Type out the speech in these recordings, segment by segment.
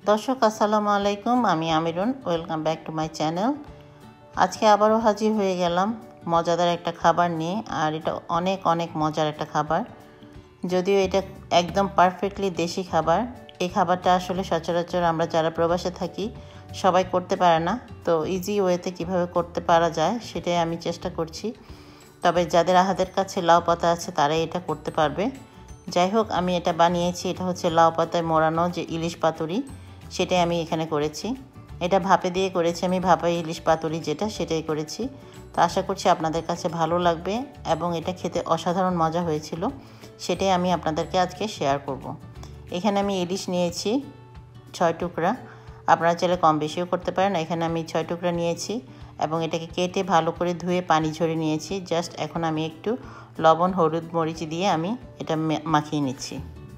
দর্শক আসসালামু আলাইকুম, আমি Amirun. Welcome back to my channel. আজকে আবারও হাজির হয়ে গেলাম মজাদার একটা খাবার নিয়ে। আর এটা অনেক অনেক মজার একটা খাবার, যদিও এটা একদম পারফেক্টলি দেশি খাবার। এই খাবারটা আসলে সচরাচর আমরা যারা প্রবাসে থাকি সবাই করতে পারে না। তো ইজি ওয়েতে কিভাবে করতে পারা যায় সেটাই আমি চেষ্টা করছি। তবে যাদের হাতের কাছে লাউ পাতা আছে তারাই এটা করতে পারবে। যাই হোক, আমি এটা বানিয়েছি। এটা হচ্ছে লাউ পাতায় মোড়ানো যে ইলিশ পাতুরি, সেটাই আমি এখানে করেছি। এটা ভাপে দিয়ে করেছি আমি, ভাপা ইলিশ পাতুরি যেটা, সেটাই করেছি। তো আশা করছি আপনাদের কাছে ভালো লাগবে এবং এটা খেতে অসাধারণ মজা হয়েছিল। সেটাই আমি আপনাদেরকে আজকে শেয়ার করব। এখানে আমি ইলিশ নিয়েছি 6 টুকরা, আপনারা চাইলে কম বেশিও করতে পারেন। এখানে আমি 6 টুকরা নিয়েছি এবং এটাকে কেটে ভালো করে ধুয়ে পানি ঝরিয়ে নিয়েছি। জাস্ট এখন আমি একটু লবণ, হলুদ, মরিচ দিয়ে আমি এটা মাখিয়ে নিচ্ছি।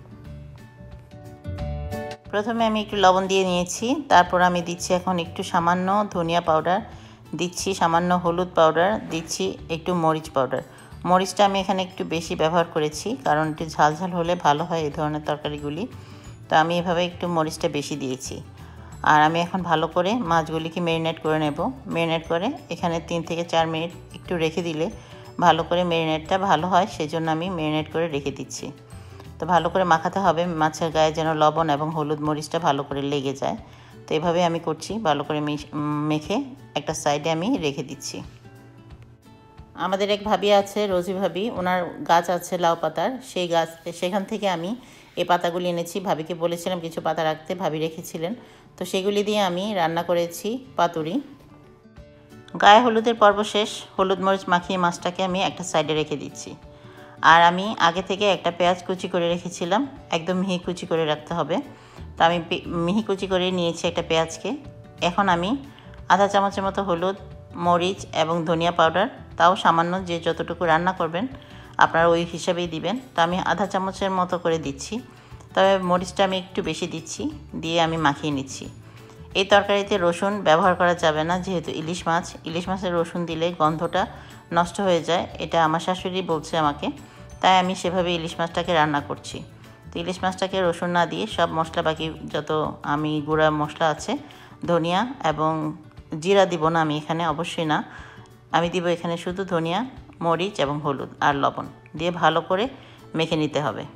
প্রথমে আমি একটু লবণ দিয়ে নিয়েছি, তারপর আমি দিচ্ছি এখন একটু সামান্য ধনিয়া পাউডার, দিচ্ছি সামান্য হলুদ পাউডার, দিচ্ছি একটু মরিচ পাউডার। মরিচটা আমি এখানে একটু বেশি ব্যবহার করেছি কারণ একটু ঝালঝাল হলে ভালো হয় এই ধরনের তরকারিগুলি। তো আমি এভাবে একটু মরিচটা বেশি দিয়েছি। আর আমি এখন ভালো করে মাছগুলিকে ম্যারিনেট করে নেব। ম্যারিনেট করে এখানে 3 থেকে 4 মিনিট একটু রেখে দিলে ভালো করে ম্যারিনেটটা ভালো হয়, সেজন্য আমি ম্যারিনেট করে রেখে দিচ্ছি। তো ভালো করে মাখাতে হবে মাছের গায়ে, যেন লবণ এবং হলুদ মরিচটা ভালো করে লেগে যায়। তো এভাবে আমি করছি, ভালো করে মেখে একটা সাইডে আমি রেখে দিচ্ছি। আমাদের এক ভাবি আছে, রোজি ভাবি, ওনার গাছ আছে লাউ পাতার। সেই গাছ, সেখান থেকে আমি এই পাতাগুলি এনেছি। ভাবিকে বলেছিলাম কিছু পাতা রাখতে, ভাবি রেখেছিলেন। তো সেগুলি দিয়ে আমি রান্না করেছি পাতুরি। গায়ে হলুদের পর্ব শেষ, হলুদ মরিচ মাখিয়ে মাছটাকে আমি একটা সাইডে রেখে দিচ্ছি। আর আমি আগে থেকে একটা পেঁয়াজ কুচি করে রেখেছিলাম, একদম মিহি কুচি করে রাখতে হবে। তো আমি মিহি কুচি করে নিয়েছি একটা পেঁয়াজকে। এখন আমি আধা চামচের মতো হলুদ, মরিচ এবং ধনিয়া পাউডার, তাও সামান্য, যে যতটুকু রান্না করবেন আপনারা ওই হিসাবেই দিবেন। তো আমি আধা চামচের মতো করে দিচ্ছি, তবে মরিচটা আমি একটু বেশি দিচ্ছি, দিয়ে আমি মাখিয়ে নিচ্ছি। এই তরকারিতে রসুন ব্যবহার করা যাবে না, যেহেতু ইলিশ মাছ। ইলিশ মাছের রসুন দিলে গন্ধটা নষ্ট হয়ে যায়, এটা আমার শাশুড়ি বলছে আমাকে। তাই আমি সেভাবে ইলিশ মাছটাকে রান্না করছি। তো ইলিশ মাছটাকে রসুন না দিয়ে সব মশলা, বাকি যত আমি গুঁড়া মশলা আছে, ধনিয়া এবং জিরা দিব না আমি এখানে, অবশ্যই না। আমি দিব এখানে শুধু ধনিয়া, মরিচ এবং হলুদ আর লবণ দিয়ে ভালো করে মেখে নিতে হবে।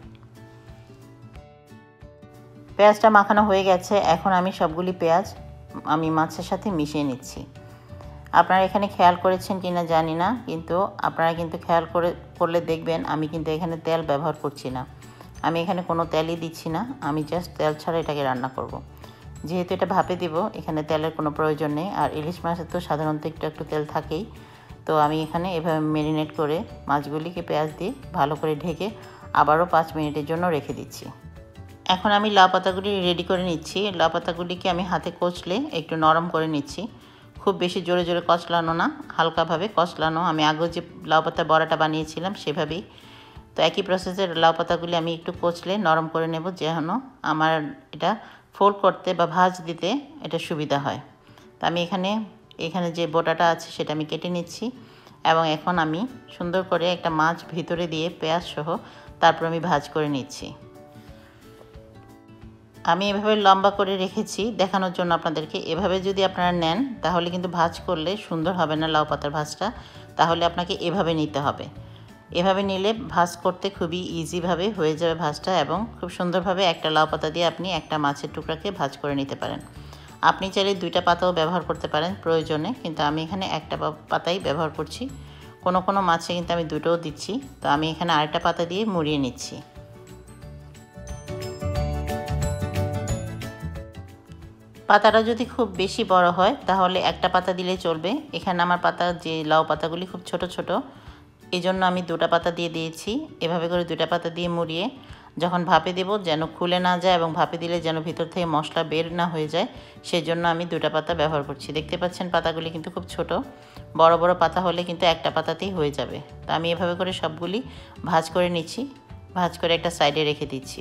পেঁয়াজটা মাখানো হয়ে গেছে। এখন আমি সবগুলি পেঁয়াজ আমি মাছের সাথে মিশিয়ে নিচ্ছি। আপনারা এখানে খেয়াল করেছেন কিনা জানি না, কিন্তু আপনারা কিন্তু খেয়াল করলে দেখবেন আমি কিন্তু এখানে তেল ব্যবহার করছি না। আমি এখানে কোনো তেলই দিচ্ছি না, আমি জাস্ট তেল ছাড়া এটাকে রান্না করব। যেহেতু এটা ভাপে দিব, এখানে তেলের কোনো প্রয়োজন নেই। আর ইলিশ মাছের তো সাধারণত একটু একটু তেল থাকেই। তো আমি এখানে এভাবে ম্যারিনেট করে মাছগুলিকে পেঁয়াজ দিয়ে ভালো করে ঢেকে আবারও 5 মিনিটের জন্য রেখে দিচ্ছি। এখন আমি লাউ পাতাগুলি রেডি করে নিচ্ছি। লাউ পাতাগুলিকে আমি হাতে কচলে একটু নরম করে নিচ্ছি। খুব বেশি জোরে জোরে কচলানো না, হালকাভাবে কচলানো। আমি আগে যে লাউ পাতার বড়াটা বানিয়েছিলাম সেভাবেই। তো একই প্রসেসের লাউ পাতাগুলি আমি একটু কচলে নরম করে নেব, যেন আমার এটা ফোল্ড করতে বা ভাঁজ দিতে এটা সুবিধা হয়। তো আমি এখানে যে বোটাটা আছে সেটা আমি কেটে নিচ্ছি এবং এখন আমি সুন্দর করে একটা মাছ ভিতরে দিয়ে পেঁয়াজ সহ তারপর আমি ভাঁজ করে নিচ্ছি। আমি এভাবে লম্বা করে রেখেছি দেখানোর জন্য আপনাদেরকে। এভাবে যদি আপনারা নেন তাহলে কিন্তু ভাঁজ করলে সুন্দর হবে না লাউ পাতার ভাঁজটা, তাহলে আপনাকে এভাবে নিতে হবে। এভাবে নিলে ভাঁজ করতে খুবই ইজিভাবে হয়ে যাবে ভাঁজটা, এবং খুব সুন্দরভাবে একটা লাউ পাতা দিয়ে আপনি একটা মাছের টুকরাকে ভাঁজ করে নিতে পারেন। আপনি চাইলে 2টা পাতাও ব্যবহার করতে পারেন প্রয়োজনে, কিন্তু আমি এখানে একটা পাতাই ব্যবহার করছি। কোনো কোনো মাছে কিন্তু আমি 2টোও দিচ্ছি। তো আমি এখানে আরেকটা পাতা দিয়ে মুড়িয়ে নিচ্ছি। পাতাটা যদি খুব বেশি বড় হয় তাহলে একটা পাতা দিলে চলবে। এখানে আমার পাতা, যে লাউ পাতাগুলি খুব ছোট ছোট, এই জন্য আমি 2টা পাতা দিয়ে দিয়েছি। এভাবে করে 2টা পাতা দিয়ে মুড়িয়ে যখন ভাপে দেব যেন খুলে না যায়, এবং ভাপে দিলে যেন ভিতর থেকে মশলা বের না হয়ে যায়, সেই জন্য আমি 2টা পাতা ব্যবহার করছি। দেখতে পাচ্ছেন পাতাগুলি কিন্তু খুব ছোট। বড় বড় পাতা হলে কিন্তু একটা পাতাতেই হয়ে যাবে। তো আমি এভাবে করে সবগুলি ভাঁজ করে নিচ্ছি, ভাঁজ করে একটা সাইডে রেখে দিচ্ছি।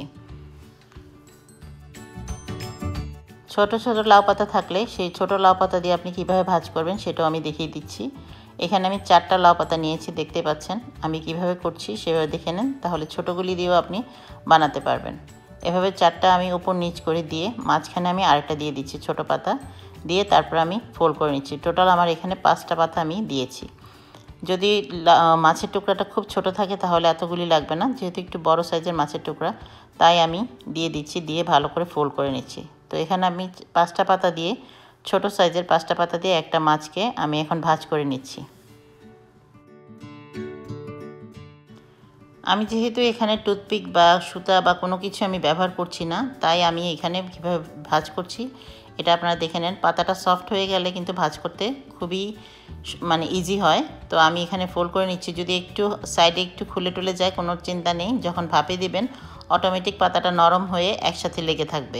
ছোট ছোট লাউ পাতা থাকলে সেই ছোট লাউ পাতা দিয়ে আপনি কিভাবে ভাঁজ করবেন সেটাও আমি দেখিয়ে দিচ্ছি। এখানে আমি 4টা লাউ পাতা নিয়েছি, দেখতে পাচ্ছেন। আমি কিভাবে করছি সেভাবে দেখে নেন, তাহলে ছোটোগুলি দিয়েও আপনি বানাতে পারবেন। এভাবে 4টা আমি উপর নিচ করে দিয়ে মাঝখানে আমি আরেকটা দিয়ে দিচ্ছি ছোট পাতা দিয়ে তারপর আমি ফোল্ড করে নিচ্ছি। টোটাল আমার এখানে 5টা পাতা আমি দিয়েছি। যদি মাছের টুকরাটা খুব ছোট থাকে তাহলে এতগুলি লাগবে না, যেহেতু একটু বড় সাইজের মাছের টুকরা তাই আমি দিয়ে দিচ্ছি, দিয়ে ভালো করে ফোল্ড করে নিচ্ছি। তো এখানে আমি 5টা পাতা দিয়ে ছোট সাইজের 5টা পাতা দিয়ে একটা মাছকে আমি এখন ভাঁজ করে নিচ্ছি। আমি যেহেতু এখানে টুথপিক বা সুতা বা কোনো কিছু আমি ব্যবহার করছি না, তাই আমি এখানে কীভাবে ভাঁজ করছি এটা আপনারা দেখে নেন। পাতাটা সফট হয়ে গেলে কিন্তু ভাঁজ করতে খুবই মানে ইজি হয়। তো আমি এখানে ফোল্ড করে নিচ্ছি। যদি একটু সাইডে একটু খুলে টুলে যায় কোনো চিন্তা নেই, যখন ভাপে দিবেন অটোমেটিক পাতাটা নরম হয়ে একসাথে লেগে থাকবে।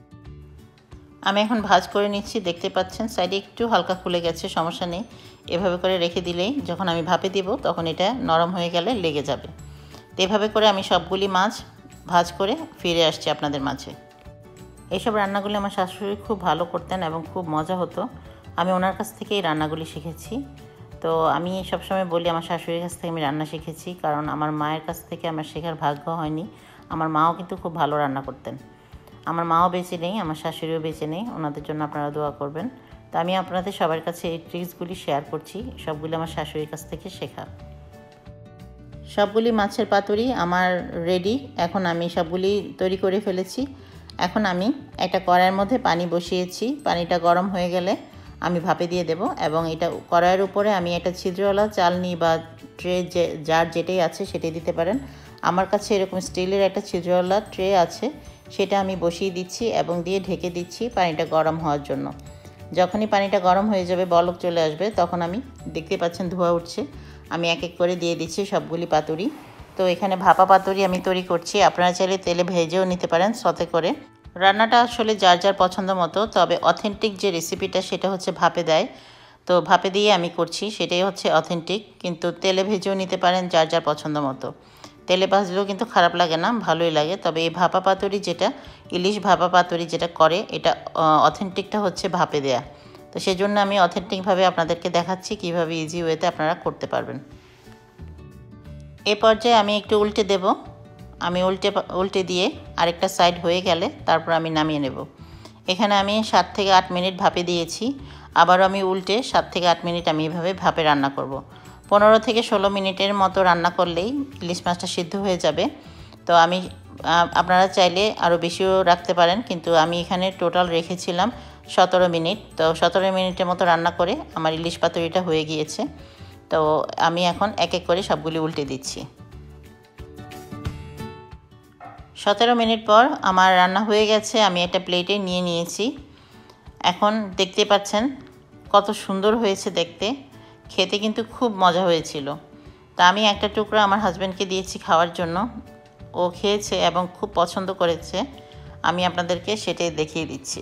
আমি এখন ভাঁজ করে নিচ্ছি, দেখতে পাচ্ছেন সাইডে একটু হালকা খুলে গেছে, সমস্যা নেই। এভাবে করে রেখে দিলেই যখন আমি ভাপে দিব তখন এটা নরম হয়ে গেলে লেগে যাবে। তো এভাবে করে আমি সবগুলি মাছ ভাঁজ করে ফিরে আসছি আপনাদের মাঝে। এইসব রান্নাগুলি আমার শাশুড়ি খুব ভালো করতেন এবং খুব মজা হতো। আমি ওনার কাছ থেকে এই রান্নাগুলি শিখেছি। তো আমি সবসময় বলি আমার শাশুড়ির কাছ থেকে আমি রান্না শিখেছি, কারণ আমার মায়ের কাছ থেকে আমার শেখার ভাগ্য হয়নি। আমার মাও কিন্তু খুব ভালো রান্না করতেন। আমার মাও বেঁচে নেই, আমার শাশুড়িও বেঁচে নেই, ওনাদের জন্য আপনারা দোয়া করবেন। তো আমি আপনাদের সবার কাছে এই ট্রিক্সগুলি শেয়ার করছি, সবগুলি আমার শাশুড়ির কাছ থেকে শেখা। সবগুলি মাছের পাতুরি আমার রেডি। এখন আমি সবগুলি তৈরি করে ফেলেছি। এখন আমি একটা কড়াইয়ের মধ্যে পানি বসিয়েছি, পানিটা গরম হয়ে গেলে আমি ভাপে দিয়ে দেব। এবং এটা কড়াইয়ের উপরে আমি একটা ছিদ্রওয়ালা চালনি বা ট্রে যার যেটাই আছে সেটাই দিতে পারেন। আমার কাছে এরকম স্টিলের একটা ছিদ্রওয়ালা ট্রে আছে, সেটা আমি বসিয়ে দিচ্ছি এবং দিয়ে ঢেকে দিচ্ছি পানিটা গরম হওয়ার জন্য। যখনই পানিটা গরম হয়ে যাবে, বলক চলে আসবে, তখন আমি দেখতে পাচ্ছেন ধোঁয়া উঠছে, আমি এক এক করে দিয়ে দিচ্ছি সবগুলি পাতুরি। তো এখানে ভাপা পাতুরি আমি তৈরি করছি, আপনারা চাইলে তেলে ভেজেও নিতে পারেন সতে করে। রান্নাটা আসলে যার যার পছন্দ মতো, তবে অথেন্টিক যে রেসিপিটা সেটা হচ্ছে ভাপে দেয়। তো ভাপে দিয়ে আমি করছি, সেটাই হচ্ছে অথেন্টিক। কিন্তু তেলে ভেজেও নিতে পারেন যার যার পছন্দ মতো। তেলে ভাজলেও কিন্তু খারাপ লাগে না, ভালোই লাগে। তবে এই ভাপা পাতুরি যেটা, ইলিশ ভাপা পাতুরি যেটা করে, এটা অথেন্টিকটা হচ্ছে ভাপে দেয়া। তো সেজন্য আমি অথেন্টিকভাবে আপনাদেরকে দেখাচ্ছি কীভাবে ইজি ওয়েতে আপনারা করতে পারবেন। এ পর্যায়ে আমি একটু উল্টে দেব। আমি উল্টে দিয়ে আরেকটা সাইড হয়ে গেলে তারপর আমি নামিয়ে নেব। এখানে আমি 7 থেকে 8 মিনিট ভাপে দিয়েছি, আবারও আমি উল্টে 7 থেকে 8 মিনিট আমি এভাবে ভাপে রান্না করব। 15 থেকে 16 মিনিটের মতো রান্না করলেই ইলিশ মাছটা সিদ্ধ হয়ে যাবে। তো আমি আপনারা চাইলে আরও বেশিও রাখতে পারেন, কিন্তু আমি এখানে টোটাল রেখেছিলাম 17 মিনিট। তো 17 মিনিটের মতো রান্না করে আমার ইলিশ পাতুরিটা হয়ে গিয়েছে। তো আমি এখন এক এক করে সবগুলি উল্টে দিচ্ছি। 17 মিনিট পর আমার রান্না হয়ে গেছে, আমি একটা প্লেটে নিয়ে নিয়েছি। এখন দেখতে পাচ্ছেন কত সুন্দর হয়েছে দেখতে, খেতে কিন্তু খুব মজা হয়েছিল। তা আমি একটা টুকরো আমার হাজব্যান্ডকে দিয়েছি খাওয়ার জন্য, ও খেয়েছে এবং খুব পছন্দ করেছে। আমি আপনাদেরকে সেটাই দেখিয়ে দিচ্ছি।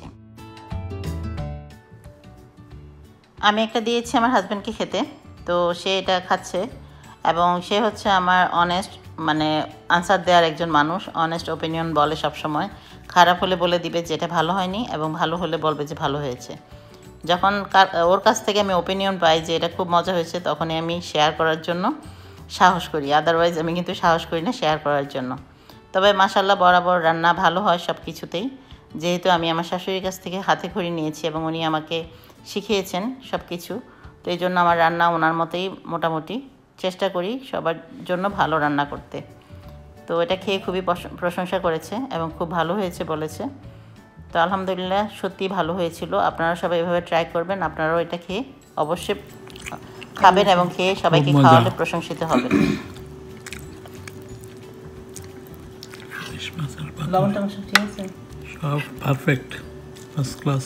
আমি একটা দিয়েছি আমার হাজব্যান্ডকে খেতে, তো সে এটা খাচ্ছে এবং সে হচ্ছে আমার অনেস্ট মানে আনসার দেওয়ার একজন মানুষ। অনেস্ট ওপিনিয়ন বলে সব সময়, খারাপ হলে বলে দিবে যেটা ভালো হয়নি এবং ভালো হলে বলবে যে ভালো হয়েছে। যখন ওর কাছ থেকে আমি ওপিনিয়ন পাই যে এটা খুব মজা হয়েছে, তখনই আমি শেয়ার করার জন্য সাহস করি, আদারওয়াইজ আমি কিন্তু সাহস করি না শেয়ার করার জন্য। তবে মাশাআল্লাহ বরাবর রান্না ভালো হয় সব কিছুতেই, যেহেতু আমি আমার শাশুড়ির কাছ থেকে হাতে খড়ি নিয়েছি এবং উনি আমাকে শিখিয়েছেন সব কিছু। তো এই জন্য আমার রান্না ওনার মতোই মোটামুটি চেষ্টা করি সবার জন্য ভালো রান্না করতে। তো এটা খেয়ে খুবই প্রশংসা করেছে এবং খুব ভালো হয়েছে বলেছে। তো আলহামদুলিল্লাহ সত্যি ভালো হয়েছিল। আপনারা সবাই এভাবে ট্রাই করবেন, আপনারাও এটা খেয়ে অবশ্যই খাবেন এবং খেয়ে সবাইকে খাওয়ালে প্রশংসিত হবেন। লবণটা ঠিক আছে, সব পারফেক্ট, ফার্স্ট ক্লাস।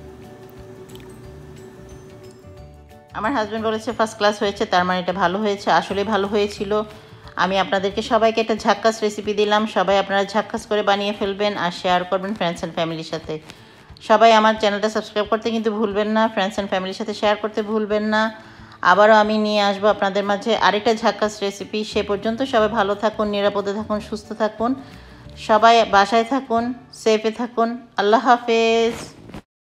আমার হাজব্যান্ড বলেছে ফার্স্ট ক্লাস হয়েছে, তার মানে এটা ভালো হয়েছে। আসলে ভালো হয়েছিল। আমি আপনাদেরকে সবাইকে একটা ঝাক্কাস রেসিপি দিলাম, সবাই আপনারা ঝাক্কাস করে বানিয়ে ফেলবেন আর শেয়ার করবেন ফ্রেন্ডস অ্যান্ড ফ্যামিলির সাথে। সবাই আমার চ্যানেলটা সাবস্ক্রাইব করতে কিন্তু ভুলবেন না, ফ্রেন্ডস অ্যান্ড ফ্যামিলির সাথে শেয়ার করতে ভুলবেন না। আবারও আমি নিয়ে আসবো আপনাদের মাঝে আরেকটা ঝাক্কাস রেসিপি। সে পর্যন্ত সবাই ভালো থাকুন, নিরাপদে থাকুন, সুস্থ থাকুন, সবাই বাসায় থাকুন, সেফে থাকুন। আল্লাহ হাফেজ।